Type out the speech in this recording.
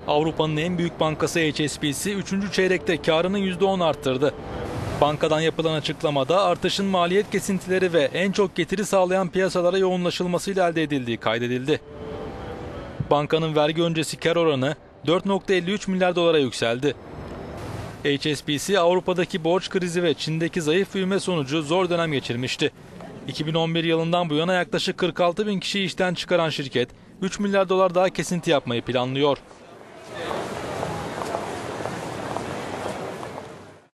Avrupa'nın en büyük bankası HSBC 3. çeyrekte karını %10 arttırdı. Bankadan yapılan açıklamada artışın maliyet kesintileri ve en çok getiri sağlayan piyasalara yoğunlaşılmasıyla elde edildiği kaydedildi. Bankanın vergi öncesi kar oranı 4,53 milyar dolara yükseldi. HSBC Avrupa'daki borç krizi ve Çin'deki zayıf büyüme sonucu zor dönem geçirmişti. 2011 yılından bu yana yaklaşık 46 bin kişiyi işten çıkaran şirket 3 milyar dolar daha kesinti yapmayı planlıyor.